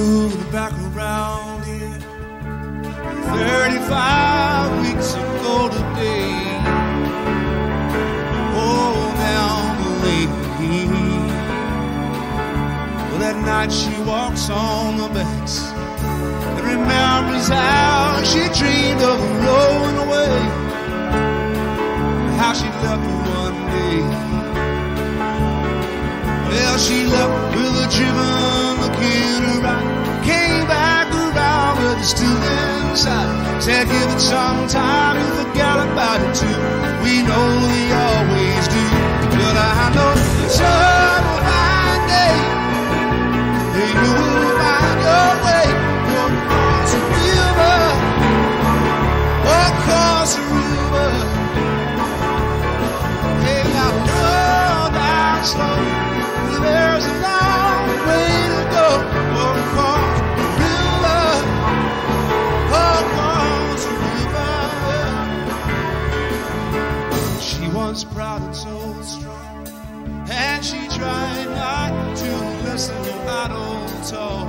moved back around here 35 weeks ago today. Oh, down the lane. Well, that night she walks on the banks and remembers how she dreamed of rolling away, how she left one day. Well, she left with a driven look in her eye, came back around with it still inside. Said give it some time and forget about it too. We know we always do, but I know some fine day you will find your way across the river, across the river. Hey, now go down slow. There's a long way to go across the river, across the river. She was proud and so strong, and she tried not to listen to idle talk.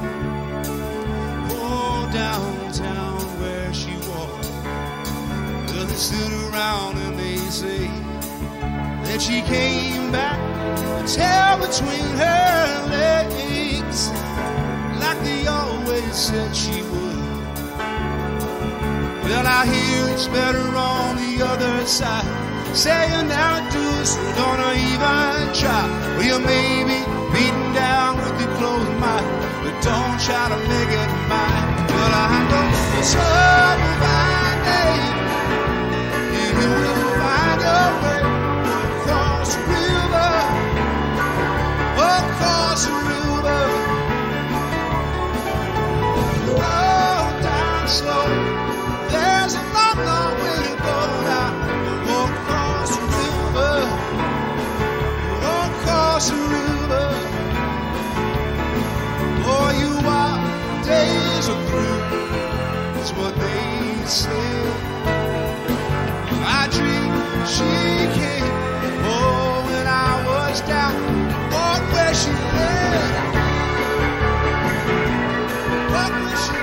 Oh, downtown where she walked, well, they sit around and they say that she came back, a tail between her legs, like they always said she would. Well, I hear it's better on the other side, saying now do, so don't even try. Well, you may be beaten down with your closed mind, but don't try to make it mine. Well, I know some fine day you will find your way across the river, across the river. Roll down slow. There's a long, long way to go now. Across the river, across the river. Oh, you are days are through. That's what they say. I dream she came. Oh, when I was down on where she lay. What was she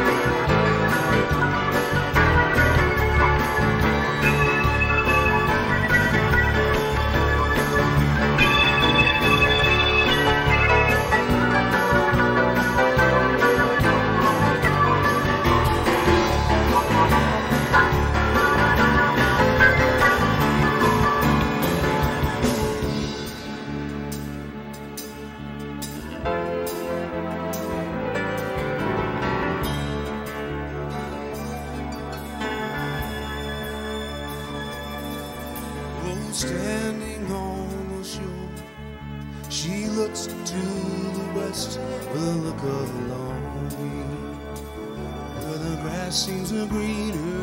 standing on the shore? She looks to the west with a look of longing, where the grass seems greener.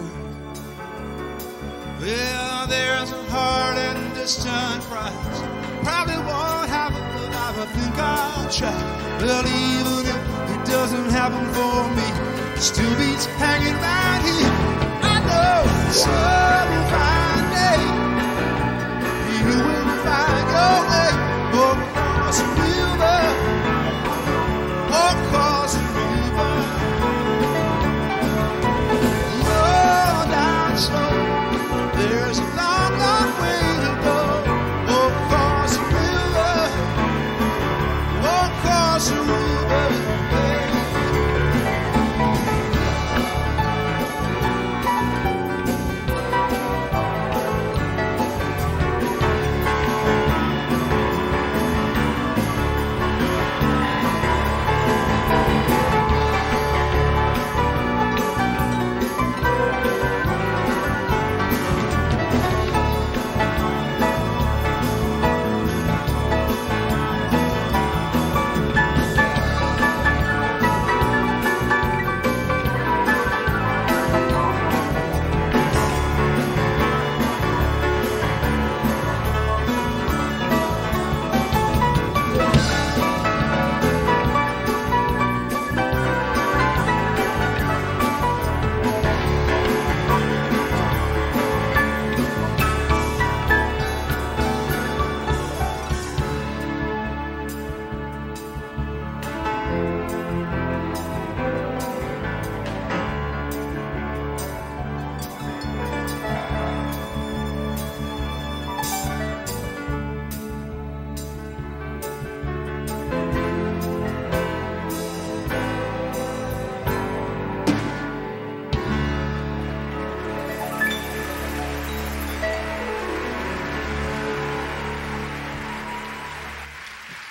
Well, there's a hard and distant prize, probably won't happen, but I think I'll try. Well, even if it doesn't happen for me, it still beats hanging right here. I know some fine day you will find your way across the river, across the river. Roll down slow. There's a long, long way to go across the river, across the river.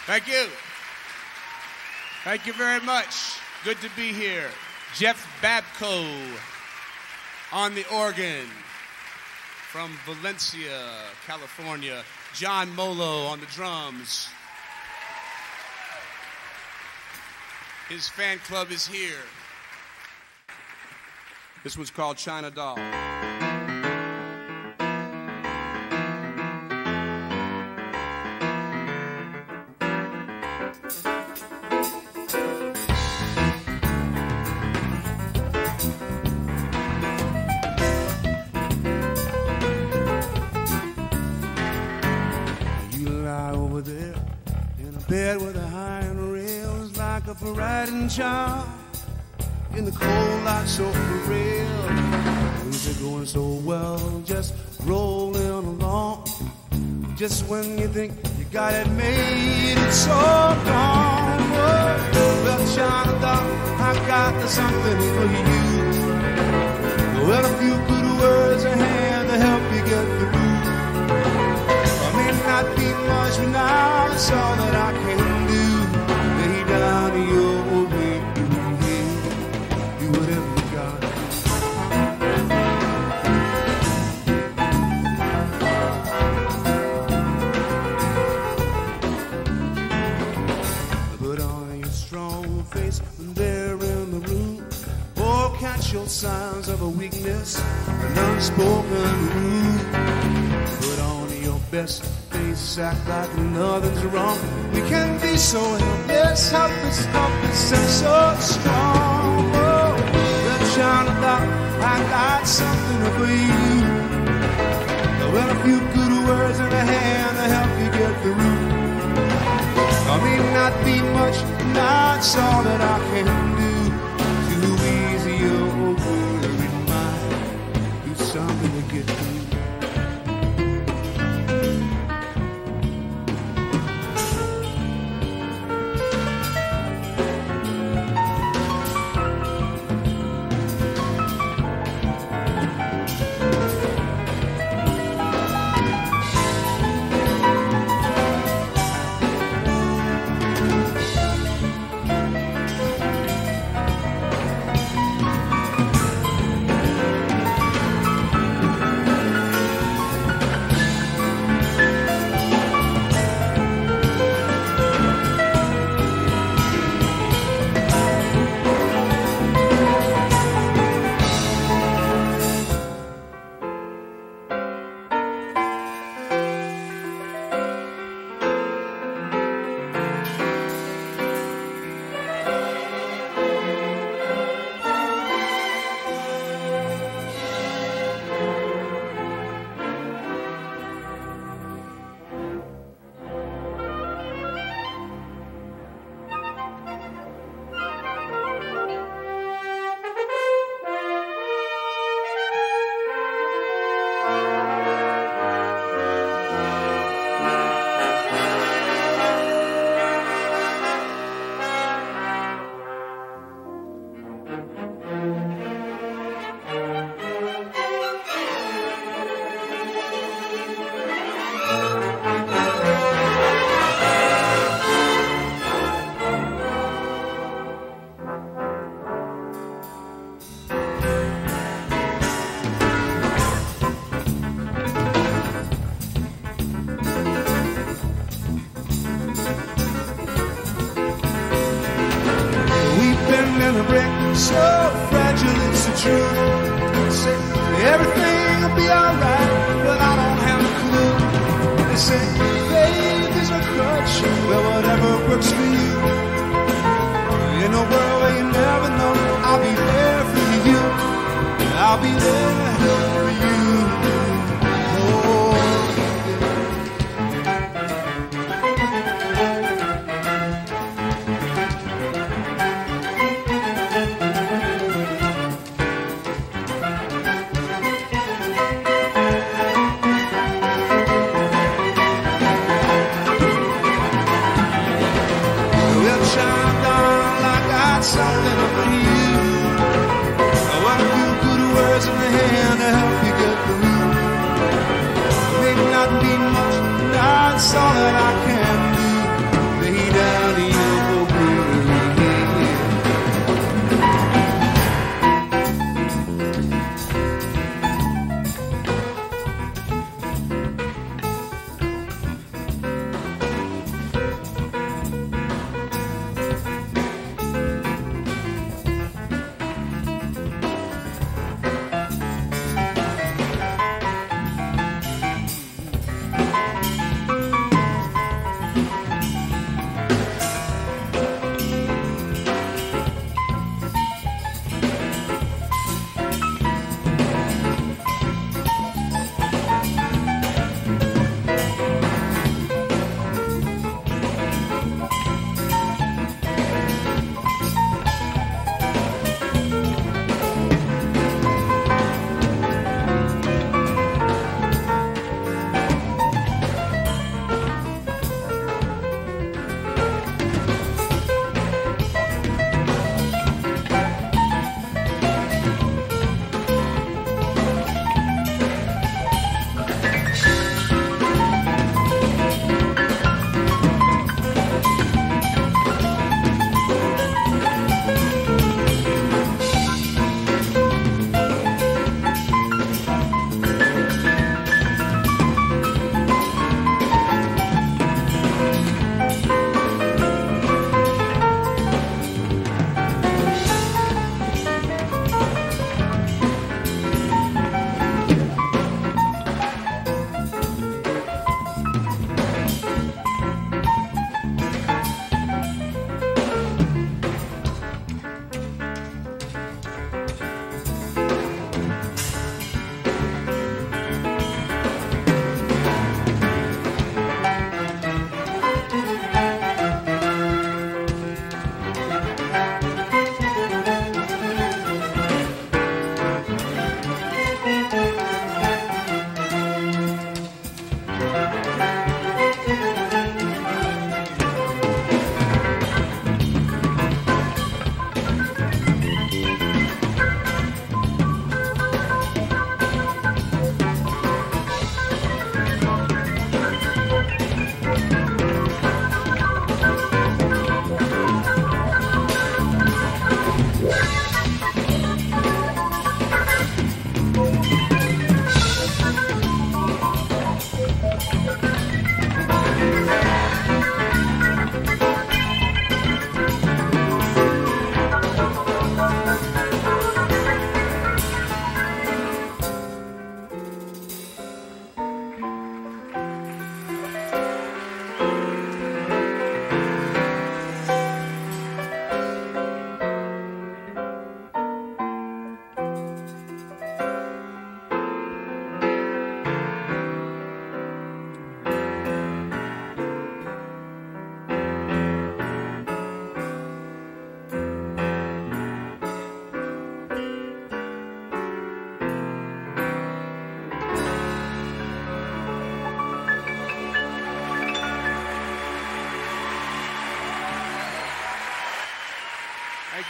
Thank you. Thank you very much. Good to be here. Jeff Babco on the organ from Valencia, California. John Molo on the drums. His fan club is here. This one's called China Doll. Bed with a iron rails like a riding child in the cold light so real. Things are going so well, just rolling along. Just when you think you got it made, it's so gone. Well, China doll, I got something for you. Well, a few good words a hand to help you get through. May not be much, but now it's all that I can do. Lay down your way, do whatever you got. Put on your strong face when they're in the room. Oh, catch your signs of a weakness, an unspoken rule. Put on your best face, act like nothing's wrong. We can be so helpless, helpless, helpless, and so strong. Oh, the China doll, I got something for you. Well, a few good words in a hand to help you get through. I may not be much, that's all that I can do. Too easy, oh, worried mind. Do something to get through. So fragile, it's the truth. Say everything will be alright, but I don't have a clue. They say faith is a crutch, well, whatever works for you. In a world where you never know, I'll be there for you. I'll be there for you. Oh. Something for you. What a few good words in the hand to help you get through. May not be much, that's all that I can do.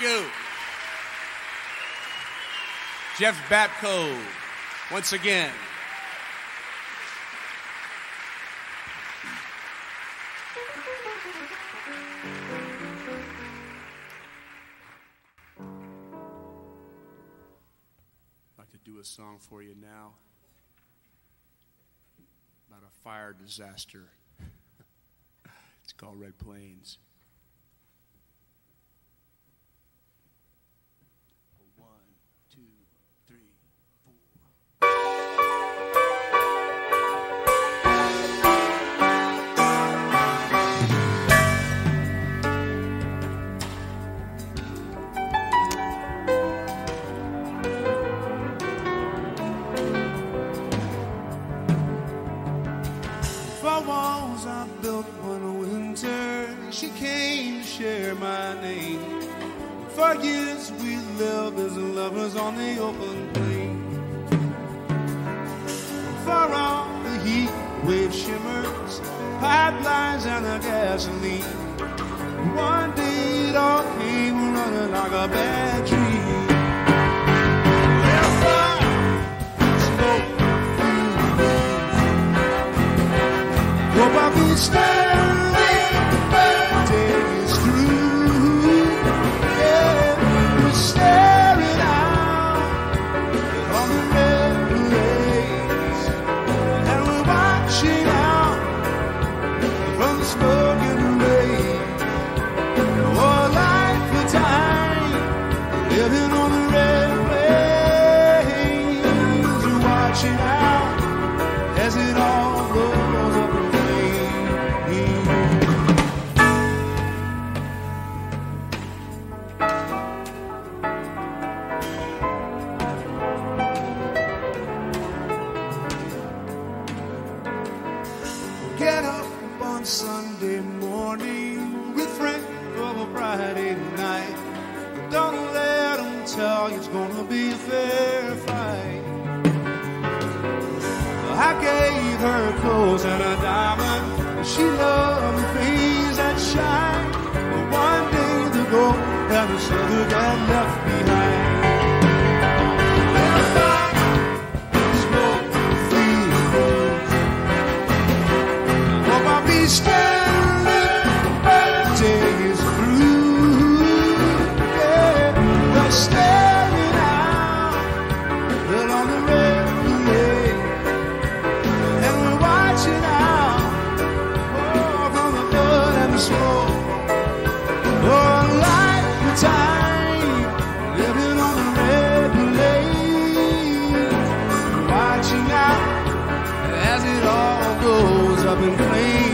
you. Jeff Batko, once again. I'd like to do a song for you now about a fire disaster. It's called Red Plains. 1, 2, 3, 4. 4 walls I built one winter. She came to share my name. For years we lived as lovers on the open plain. For all the heat wave shimmers, pipelines and the gasoline. One day it all came running like a bad dream. Well, fire, smoke, fumes. Hope I'll be standing when the day is through. Yeah, we're staring out on the red plains, and we're watching out from the smoke and rain. Oh, life for time, living on the red plains, we're watching out as it all goes up in flames. Get up on Sunday morning with friends of a Friday night. Don't let them tell you it's gonna be a fair fight. I gave her clothes and a diamond. She loved the things that shine. But one day the gold and the silver got left behind. Standing when the day is through. Yeah, they're staring out along the red plains, and we're watching out from the blood and the smoke. Oh, life and time, living on the red plains, watching out as it all goes up in flames.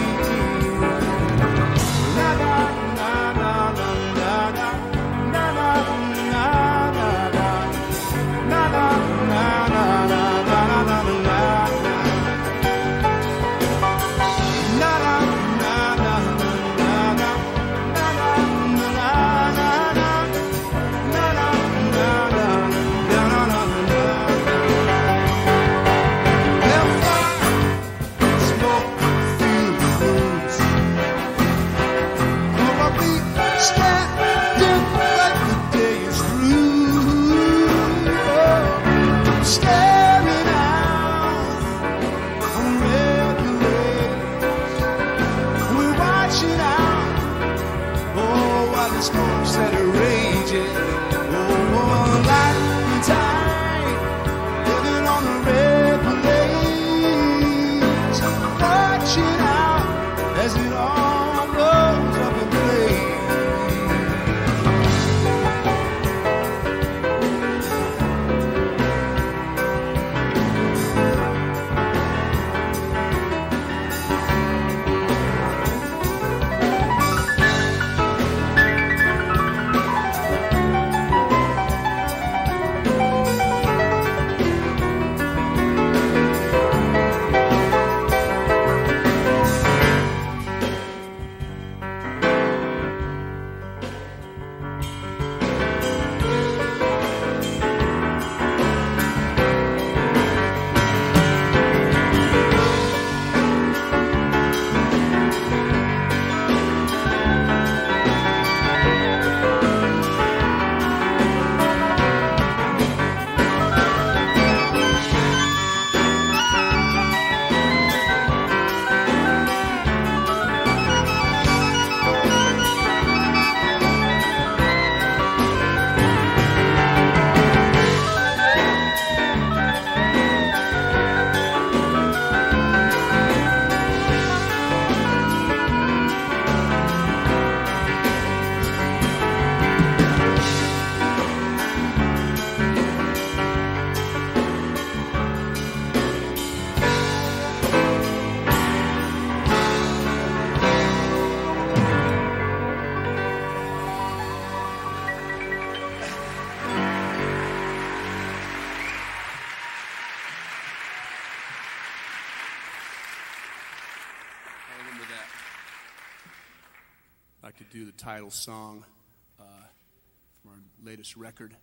like to do the title song from our latest record.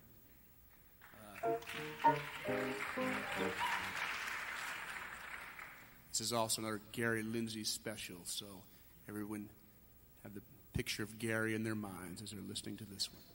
This is also another Gary Lindsay special, so everyone have the picture of Gary in their minds as they're listening to this one.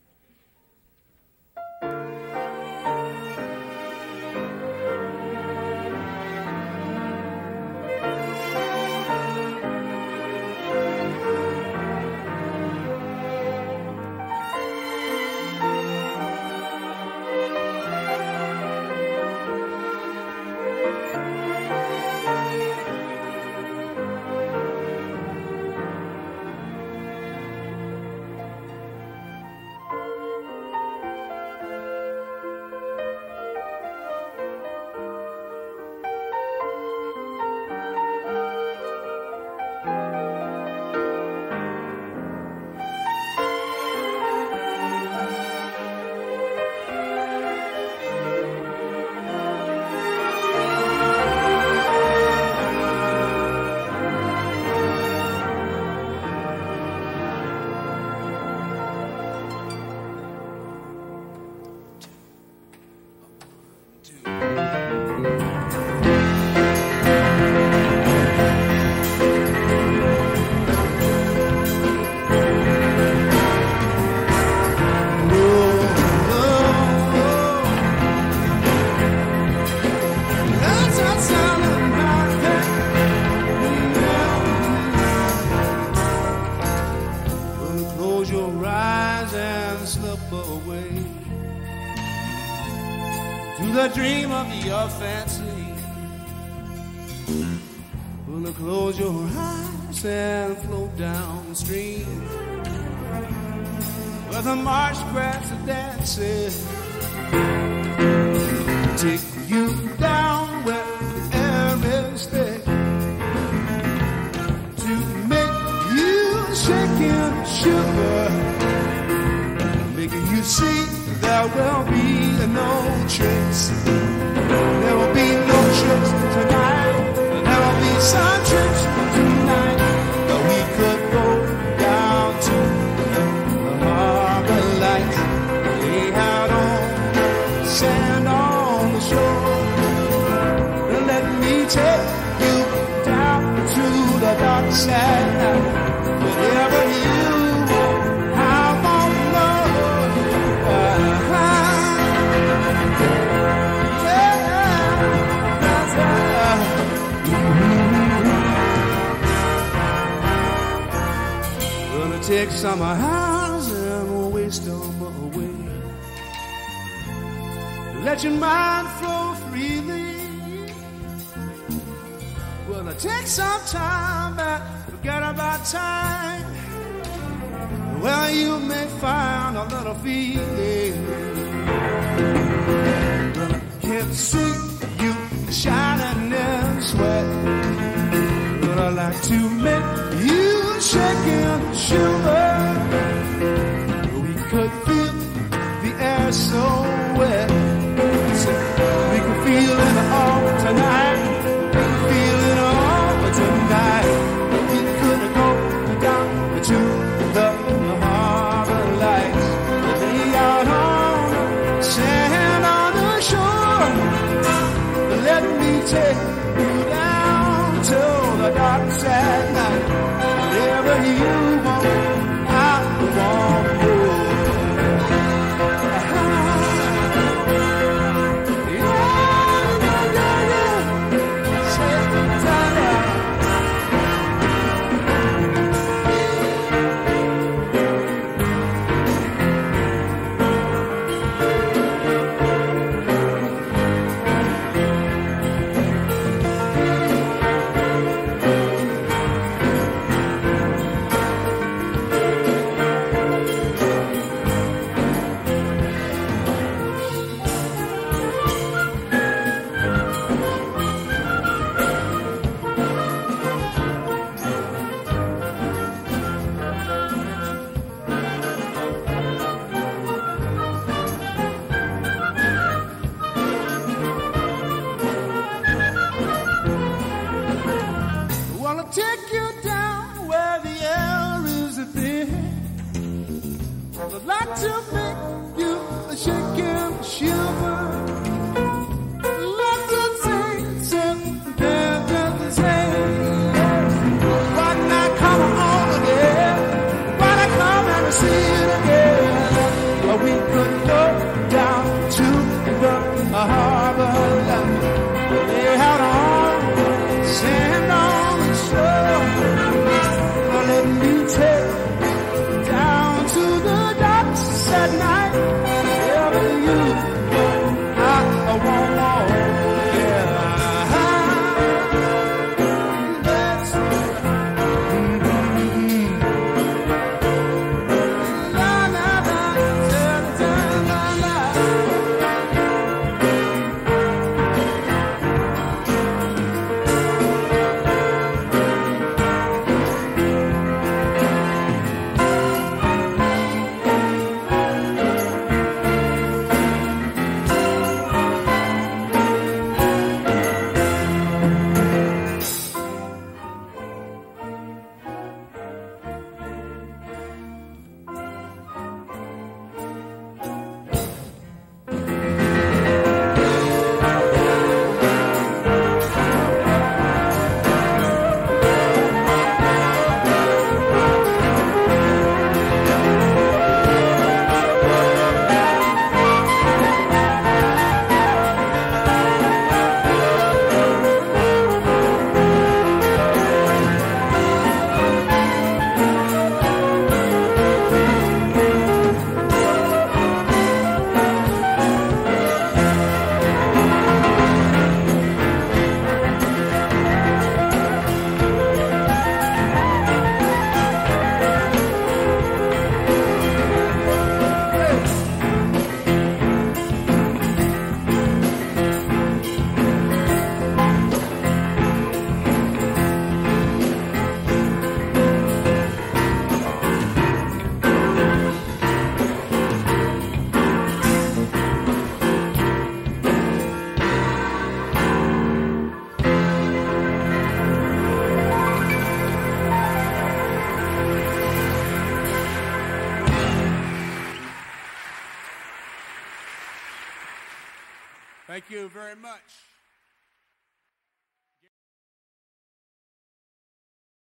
Your fancy. Gonna close your eyes and float down the stream where the marsh grass are dancing. Take you down where the air is thick to make you shake and shiver, making you see there will be no tricks. There will be no tricks tonight. There will be some tricks tonight. But we could go down to the harbor lights, lay out on sand on the shore, and let me take you down to the dark side. Whatever you want, I won't know. Take summer hours and waste them away. Let your mind flow freely. Well, take some time and forget about time. Well, you may find a little feeling. Well, I can't see you shining and sweat, but I like to make you shake and shiver. We could feel the air so wet, so we could feel it all tonight. We could feel it all tonight. We could go down to the harbor lights, lay out on the sand on the shore. Let me take you down to the dark side night. Whatever you want, I want more. take you down where the air is thick. I'd like to make you a shake and shiver. Love to take some dance to say. Why not come on again? Why not come and see it again? We could go down to the harbor line. They had on sand on the shore. Let me take down to the docks at night. Wherever you go, I won't walk. Yeah, that's la la la, la la la. Thank you very much.